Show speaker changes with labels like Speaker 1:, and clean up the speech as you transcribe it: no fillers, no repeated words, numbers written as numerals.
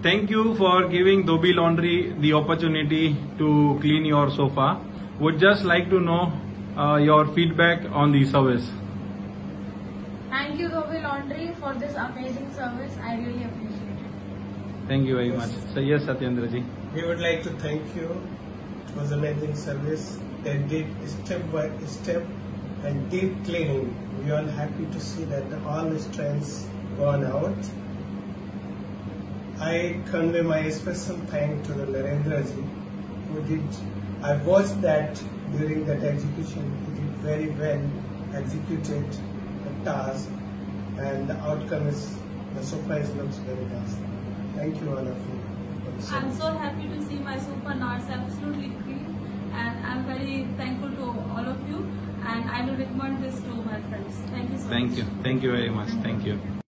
Speaker 1: thank you for giving Dobi Laundry the opportunity to clean your sofa. Would just like to know your feedback on the service.
Speaker 2: Thank you, Dobi Laundry, for this amazing service. I really appreciate it.
Speaker 1: Thank you very much. So yes, Satyendra ji.
Speaker 3: We would like to thank you. It was amazing service. They did step by step and deep cleaning. We are happy to see that all the strengths gone out. I convey my special thanks to the Narendra ji, who did. I watched that during that execution. He did very well, executed the task, and the outcome is the sofa looks very nice. Thank you all of you.
Speaker 4: I'm so happy to see my sofa now. It's absolutely clean, and I'm very thankful to all of you. And I will recommend this to my friends. Thank you so much.
Speaker 1: Thank you. Thank you very much. Thank you.